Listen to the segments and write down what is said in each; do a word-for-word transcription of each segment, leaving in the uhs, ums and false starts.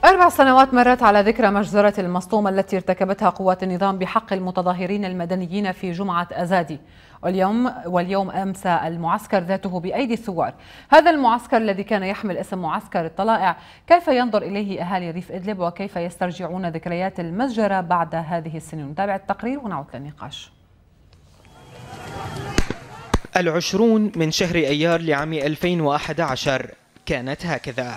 أربع سنوات مرت على ذكرى مجزرة المصطومة التي ارتكبتها قوات النظام بحق المتظاهرين المدنيين في جمعة أزادي، واليوم واليوم أمسى المعسكر ذاته بأيدي الثوار. هذا المعسكر الذي كان يحمل اسم معسكر الطلائع، كيف ينظر إليه أهالي ريف إدلب وكيف يسترجعون ذكريات المسجرة بعد هذه السنين؟ نتابع التقرير ونعود للنقاش. العشرون من شهر أيار لعام ألفين وأحد عشر كانت هكذا،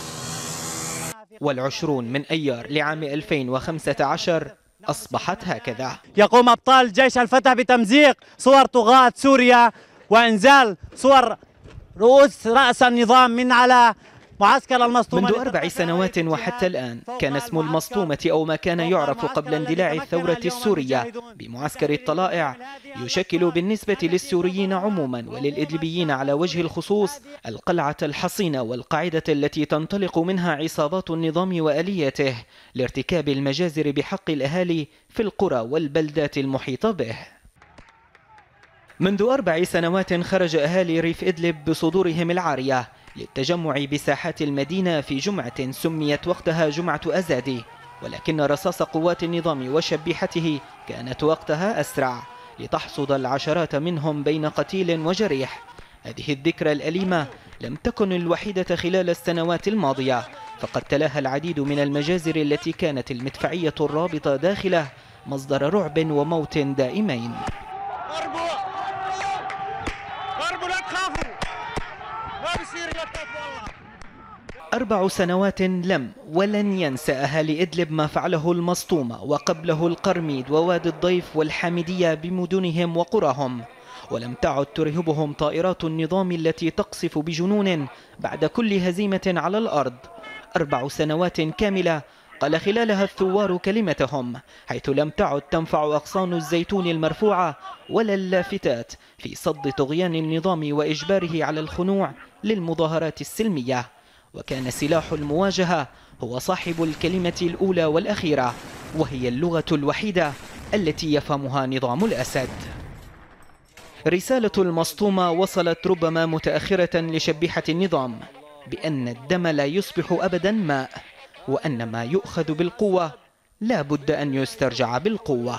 والعشرون من أيار لعام ألفين وخمسة عشر أصبحت هكذا. يقوم أبطال جيش الفتح بتمزيق صور طغاة سوريا وإنزال صور رؤوس رأس النظام من على معسكر المصطومة. منذ أربع سنوات وحتى الآن كان اسم المصطومة أو ما كان يعرف قبل اندلاع الثورة السورية بمعسكر الطلائع يشكل بالنسبة للسوريين عموما وللإدلبيين على وجه الخصوص القلعة الحصينة والقاعدة التي تنطلق منها عصابات النظام وآليته لارتكاب المجازر بحق الأهالي في القرى والبلدات المحيطة به. منذ أربع سنوات خرج أهالي ريف إدلب بصدورهم العارية للتجمع بساحات المدينة في جمعة سميت وقتها جمعة أزادي، ولكن رصاص قوات النظام وشبيحته كانت وقتها أسرع لتحصد العشرات منهم بين قتيل وجريح. هذه الذكرى الأليمة لم تكن الوحيدة خلال السنوات الماضية، فقد تلاها العديد من المجازر التي كانت المدفعية الرابطة داخله مصدر رعب وموت دائمين. أربع سنوات لم ولن ينسى أهالي إدلب ما فعله المصطومة وقبله القرميد ووادي الضيف والحامدية بمدنهم وقراهم، ولم تعد ترهبهم طائرات النظام التي تقصف بجنون بعد كل هزيمة على الأرض. أربع سنوات كاملة قال خلالها الثوار كلمتهم، حيث لم تعد تنفع أغصان الزيتون المرفوعة ولا اللافتات في صد طغيان النظام وإجباره على الخنوع للمظاهرات السلمية، وكان سلاح المواجهة هو صاحب الكلمة الأولى والأخيرة، وهي اللغة الوحيدة التي يفهمها نظام الأسد. رسالة المصطومة وصلت ربما متأخرة لشبيحة النظام بأن الدم لا يصبح أبدا ماء، وأن ما يؤخذ بالقوة لا بد أن يسترجع بالقوة.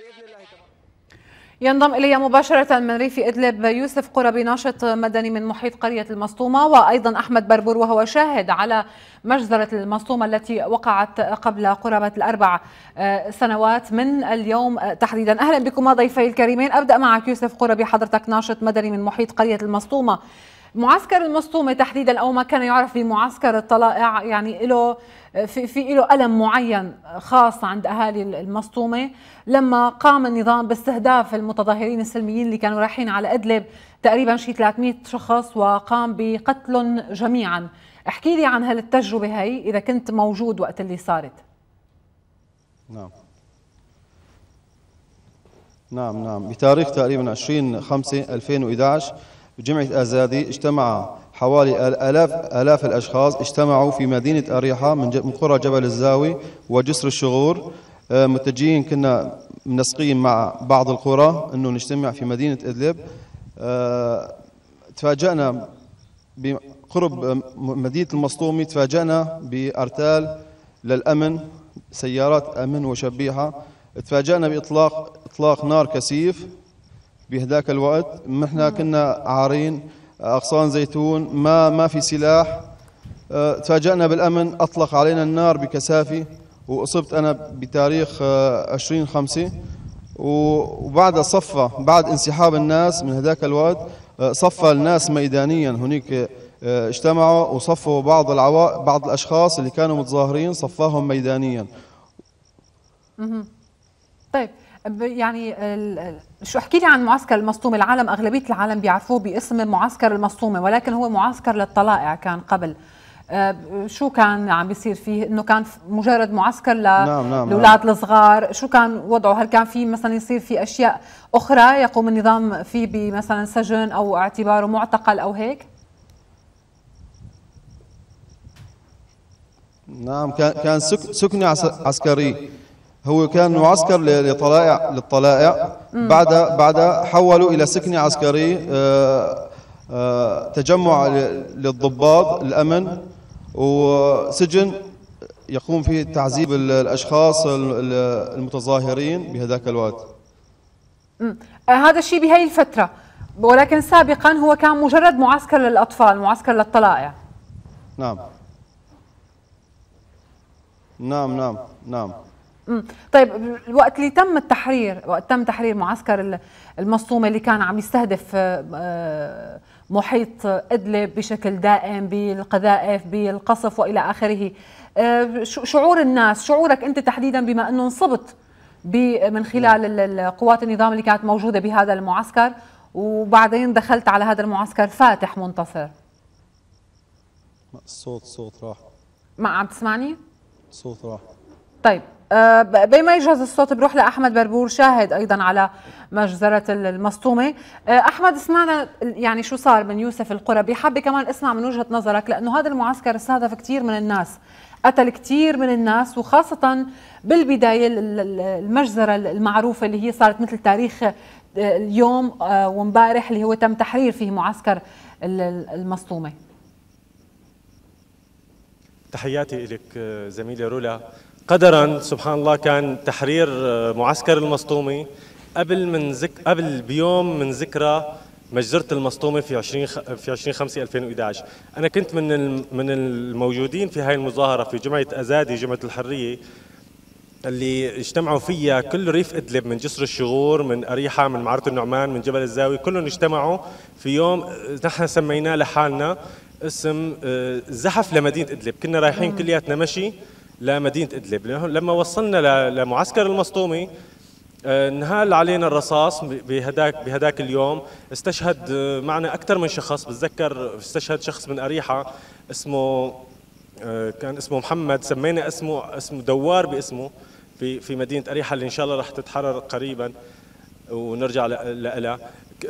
ينضم إلي مباشرة من ريف إدلب يوسف قربي، ناشط مدني من محيط قرية المصطومة، وأيضا أحمد بربور وهو شاهد على مجزرة المصطومة التي وقعت قبل قرابة الأربع سنوات من اليوم تحديدا. أهلا بكما ضيفي الكريمين. أبدأ معك يوسف قربي، حضرتك ناشط مدني من محيط قرية المصطومة. معسكر المصطومة تحديدا أو ما كان يعرف بمعسكر الطلائع يعني له في في له ألم معين خاص عند أهالي المصطومة لما قام النظام باستهداف المتظاهرين السلميين اللي كانوا رايحين على إدلب، تقريبا شي ثلاثمئة شخص، وقام بقتلهم جميعا. احكي لي عن هالتجربة هي إذا كنت موجود وقت اللي صارت. نعم نعم نعم بتاريخ تقريبا عشرين خمسة ألفين وإحدى عشر بجمعة أزادي اجتمع حوالي آلاف آلاف الأشخاص، اجتمعوا في مدينة أريحة من قرى جبل الزاوي وجسر الشغور، متجهين كنا منسقين مع بعض القرى أنه نجتمع في مدينة إدلب. تفاجأنا بقرب مدينة المصطومة، تفاجأنا بأرتال للأمن، سيارات أمن وشبيحة، تفاجأنا بإطلاق إطلاق نار كثيف بهداك الوقت. نحن كنا عارين أغصان زيتون، ما ما في سلاح. أه تفاجأنا بالأمن، أطلق علينا النار بكثافة، وأصبت أنا بتاريخ عشرين خمسة. وبعد صفى بعد انسحاب الناس من هداك الوقت صفى الناس ميدانيا هناك، أه اجتمعوا وصفوا بعض العوا بعض الأشخاص اللي كانوا متظاهرين، صفاهم ميدانيا. طيب يعني شو احكي لي عن معسكر المصطومة. العالم أغلبية العالم بيعرفوه باسم معسكر المصطومة، ولكن هو معسكر للطلائع كان قبل. شو كان عم بيصير فيه؟ انه كان مجرد معسكر للاولاد نعم الصغار؟ شو كان وضعه؟ هل كان في مثلا يصير في اشياء اخرى يقوم النظام فيه بمثلا سجن او اعتباره معتقل او هيك؟ نعم كان كان سكنة عسكري، هو كان معسكر للطلائع للطلائع بعد بعد حولوا الى سكنة عسكري، تجمع للضباط الامن، وسجن يقوم فيه تعذيب الأشخاص المتظاهرين بهذاك الوقت. هذا الشيء بهي الفترة، ولكن سابقا هو كان مجرد معسكر للأطفال، معسكر للطلائع. نعم نعم نعم نعم. طيب الوقت اللي تم التحرير، وقت تم تحرير معسكر المسطومة اللي كان عم يستهدف محيط إدلب بشكل دائم بالقذائف بالقصف وإلى آخره، شعور الناس، شعورك أنت تحديدا بما أنه انصبت من خلال قوات النظام اللي كانت موجودة بهذا المعسكر وبعدين دخلت على هذا المعسكر فاتح منتصر. الصوت صوت راح. ما عم تسمعني؟ الصوت راح. طيب أه بما يجهز الصوت بروح لأحمد بربور شاهد أيضا على مجزرة المسطومة. أه أحمد، سمعنا يعني شو صار من يوسف القربي، حابة كمان اسمع من وجهة نظرك لأنه هذا المعسكر استهدف كثير من الناس، قتل كثير من الناس، وخاصة بالبداية المجزرة المعروفة اللي هي صارت مثل تاريخ اليوم ومبارح اللي هو تم تحرير فيه معسكر المسطومة. تحياتي لك زميلي رولا. قدرا سبحان الله كان تحرير معسكر المسطومة قبل من ذك... قبل بيوم من ذكرى مجزرة المسطومة في عشرين خ... في عشرين خمسة ألفين وإحدى عشر. أنا كنت من ال... من الموجودين في هاي المظاهرة في جمعية أزادي جمعية الحرية اللي اجتمعوا فيها كل ريف إدلب من جسر الشغور من أريحة من معرة النعمان من جبل الزاوية، كلهم اجتمعوا في يوم نحن سميناه لحالنا اسم زحف لمدينة إدلب. كنا رايحين كلياتنا مشي لمدينة إدلب. لما وصلنا لمعسكر المسطومة انهال علينا الرصاص بهداك بهداك اليوم. استشهد معنا أكثر من شخص، بتذكر استشهد شخص من أريحة اسمه كان اسمه محمد، سمينا اسمه اسمه دوار باسمه في في مدينة أريحة اللي إن شاء الله رح تتحرر قريبا ونرجع لها.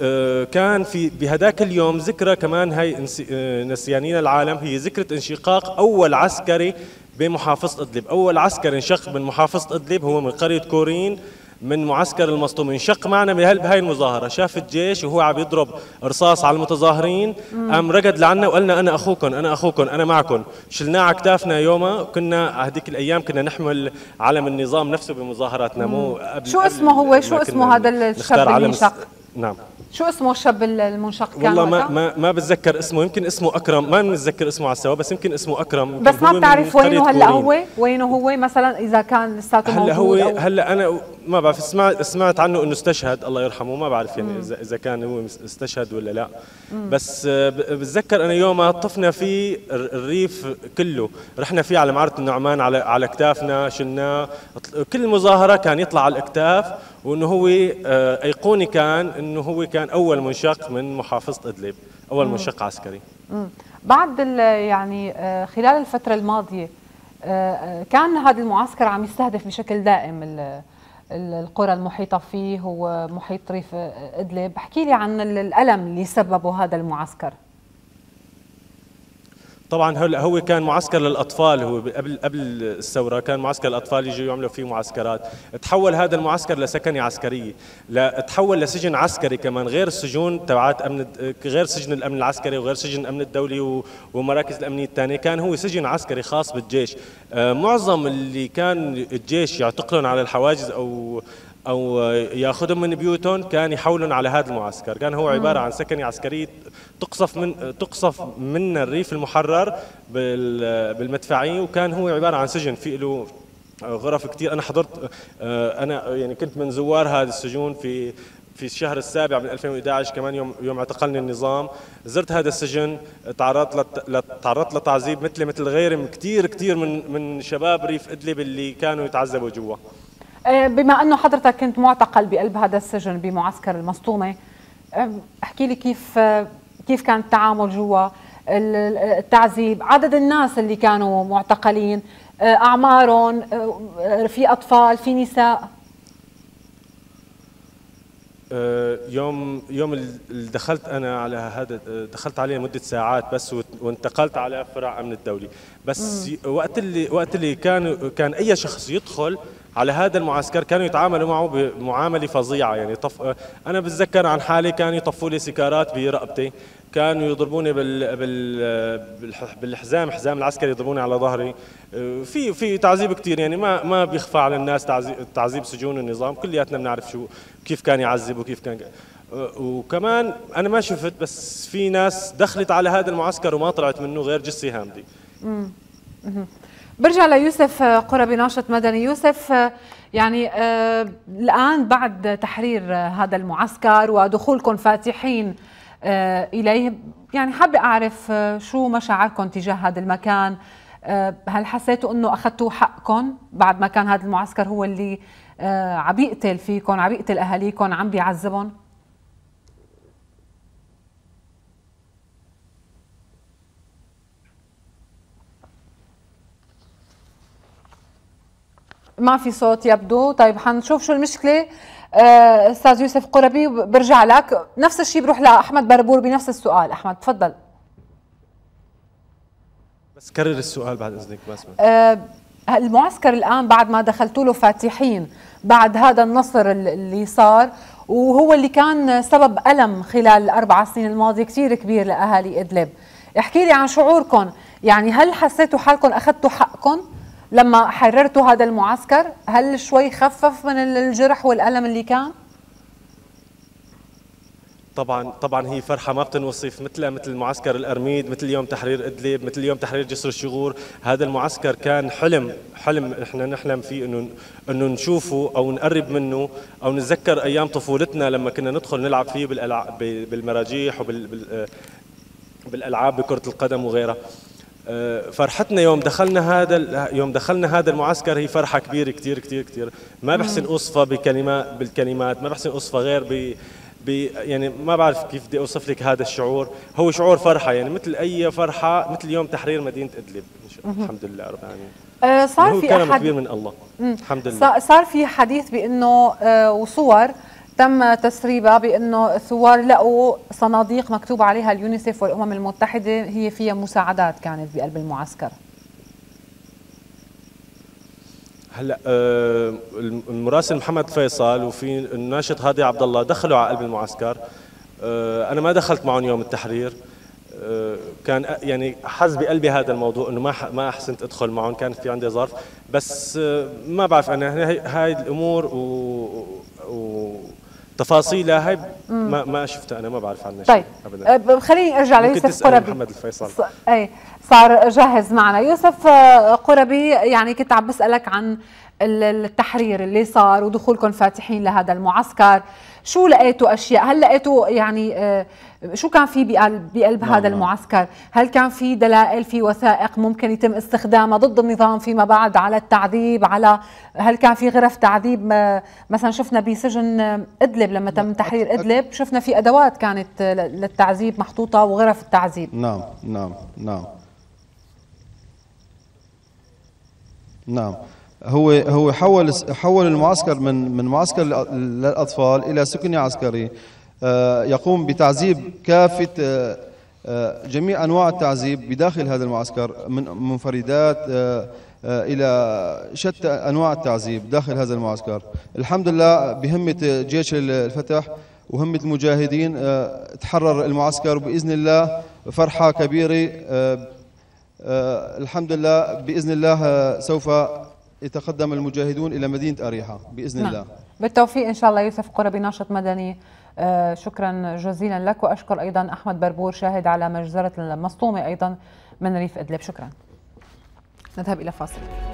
كان في بهداك اليوم ذكرى كمان هي نسيانين العالم، هي ذكرى انشقاق أول عسكري بمحافظة إدلب. أول عسكري انشق من محافظة إدلب هو من قرية كورين من معسكر المسطومة، انشق معنا بهاي المظاهرة. شاف الجيش وهو عم يضرب رصاص على المتظاهرين، قام رقد لعنا وقالنا أنا أخوكم أنا أخوكم أنا معكم. شلناه على كتافنا يومها. كنا هذيك الأيام كنا نحمل علم النظام نفسه بمظاهراتنا. مو قبل شو اسمه هو شو اسمه هذا الشاب اللي انشق؟ نعم شو اسمه الشاب المنشق كان؟ والله ما ما ما بتذكر اسمه، يمكن اسمه اكرم، ما بنتذكر اسمه على السوا، بس يمكن اسمه اكرم. بس ما بتعرف وينه هلا هو؟ وينه هو مثلا اذا كان لساته موجود؟ هلا هو أو هلا انا ما بعرف، سمعت سمعت عنه انه استشهد الله يرحمه، ما بعرف يعني اذا اذا كان هو استشهد ولا لا. مم. بس بتذكر انا يومها طفنا فيه الريف كله، رحنا فيه على معرة النعمان على على كتافنا، شلناه. كل المظاهره كان يطلع على الاكتاف، وانه هو ايقوني كان انه هو كان اول منشق من محافظه ادلب، اول مم. منشق عسكري. مم. بعد يعني خلال الفتره الماضيه كان هذا المعسكر عم يستهدف بشكل دائم القرى المحيطه فيه ومحيط ريف ادلب. احكي لي عن الالم اللي سببه هذا المعسكر. طبعا هلا هو كان معسكر للاطفال، هو قبل قبل الثوره كان معسكر الاطفال يجوا يعملوا فيه معسكرات. تحول هذا المعسكر لسكنه عسكريه، لا تحول لسجن عسكري كمان، غير السجون تبعات امن، غير سجن الامن العسكري وغير سجن الامن الدولي ومراكز الامنيه الثانيه، كان هو سجن عسكري خاص بالجيش. معظم اللي كان الجيش يعتقلون على الحواجز او او ياخذهم من بيوتهم كان يحولون على هذا المعسكر. كان هو عباره عن سكنه عسكريه تقصف من تقصف من الريف المحرر بالمدفعيه، وكان هو عباره عن سجن في له غرف كثير. انا حضرت، انا يعني كنت من زوار هذا السجون في في الشهر السابع من ألفين وإحدى عشر كمان، يوم يوم اعتقلني النظام. زرت هذا السجن، تعرضت تعرضت لتعذيب مثل مثل غيري كثير كثير من من شباب ريف ادلب اللي كانوا يتعذبوا جوا. بما انه حضرتك كنت معتقل بقلب هذا السجن بمعسكر المسطومه، احكي لي كيف كيف كان التعامل جوا، التعذيب، عدد الناس اللي كانوا معتقلين، اعمارهم، في اطفال في نساء. يوم يوم اللي دخلت انا على هذا، دخلت عليه مده ساعات بس، وانتقلت على فرع امن الدولي. بس مم. وقت اللي وقت اللي كان كان اي شخص يدخل على هذا المعسكر كانوا يتعاملوا معه بمعامله فظيعه. يعني طف... انا بتذكر عن حالي كانوا يطفوا لي سيجارات برقبتي، كانوا يضربوني بال بال بالحزام حزام العسكري، يضربوني على ظهري. في في تعذيب كثير، يعني ما ما بيخفى على الناس تعذيب تعذيب سجون النظام، كلياتنا بنعرف شو كيف كان يعذب وكيف كان. وكمان انا ما شفت، بس في ناس دخلت على هذا المعسكر وما طلعت منه غير جثه هامدي. امم برجع ليوسف قربي ناشط مدني. يوسف، يعني آه الآن بعد تحرير هذا المعسكر ودخولكم فاتحين آه إليه، يعني حابة أعرف آه شو مشاعركم تجاه هذا المكان؟ آه هل حسيتوا أنه أخذتوا حقكم بعد ما كان هذا المعسكر هو اللي آه عم يقتل فيكم، عم يقتل أهاليكم، عم بيعذبهم؟ ما في صوت يبدو. طيب حنشوف شو المشكله. استاذ يوسف قربي برجع لك، نفس الشيء بروح لاحمد بربور بنفس السؤال. احمد تفضل. بس كرر السؤال بعد اذنك. ما اسمع. أه المعسكر الان بعد ما دخلتوا له فاتحين، بعد هذا النصر اللي صار وهو اللي كان سبب الم خلال الاربع سنين الماضيه كثير كبير لاهالي ادلب، احكي لي عن شعوركم. يعني هل حسيتوا حالكم اخذتوا حقكم لما حررتوا هذا المعسكر؟ هل شوي خفف من الجرح والألم اللي كان؟ طبعا طبعا هي فرحه ما بتنوصف، مثل مثل معسكر الأرميد، مثل يوم تحرير ادلب، مثل يوم تحرير جسر الشغور. هذا المعسكر كان حلم حلم احنا نحلم فيه انه انه نشوفه او نقرب منه او نتذكر ايام طفولتنا لما كنا ندخل نلعب فيه بالالعاب بالمراجيح وبال بالالعاب بكره القدم وغيرها. فرحتنا يوم دخلنا هذا يوم دخلنا هذا المعسكر هي فرحه كبيره كثير كثير كثير، ما بحسن اوصفها بكلمات بالكلمات، ما بحسن اوصفها غير ب يعني ما بعرف كيف بدي اوصف لك هذا الشعور. هو شعور فرحه، يعني مثل اي فرحه، مثل يوم تحرير مدينه ادلب. الحمد لله رب العالمين. أه صار هو في كرم أحد... كبير من الله. الحمد لله. صار في حديث بانه أه وصور تم تسريبها بانه الثوار لقوا صناديق مكتوب عليها اليونيسيف والامم المتحده، هي فيها مساعدات كانت بقلب المعسكر. هلا آه المراسل محمد فيصل وفي الناشط هادي عبد الله دخلوا على قلب المعسكر. آه انا ما دخلت معهم يوم التحرير. آه كان يعني حز بقلبي هذا الموضوع انه ما ما احسنت ادخل معهم، كان في عندي ظرف. بس آه ما بعرف انا هاي الامور و, و تفاصيلها هاي ما ما شفتها، انا ما بعرف عنها طيب شيء ابدا. أه خليني ارجع ليوسف قربي. محمد الفيصل ص... اي صار جاهز معنا. يوسف قربي، يعني كنت عم بسالك عن التحرير اللي صار ودخولكم فاتحين لهذا المعسكر، شو لقيتوا اشياء؟ هل لقيتوا يعني آه شو كان في بقلب بقلب نعم هذا المعسكر؟ هل كان في دلائل، في وثائق ممكن يتم استخدامها ضد النظام فيما بعد على التعذيب؟ على هل كان في غرف تعذيب؟ مثلا شفنا بسجن ادلب لما تم تحرير ادلب شفنا في ادوات كانت للتعذيب محطوطه وغرف التعذيب. نعم نعم نعم نعم هو هو حول حول المعسكر من من معسكر للاطفال الى سكني عسكري يقوم بتعذيب كافه جميع انواع التعذيب بداخل هذا المعسكر، من منفردات الى شتى انواع التعذيب داخل هذا المعسكر. الحمد لله بهمه جيش الفتح وهمه المجاهدين تحرر المعسكر باذن الله، فرحه كبيره. الحمد لله باذن الله سوف يتقدم المجاهدون إلى مدينة أريحة بإذن نعم. الله. بالتوفيق إن شاء الله. يوسف قربي ناشط مدني، آه شكرا جزيلا لك، وأشكر أيضا أحمد بربور شاهد على مجزرة المسطومة أيضا من ريف إدلب. شكرا. نذهب إلى فاصل.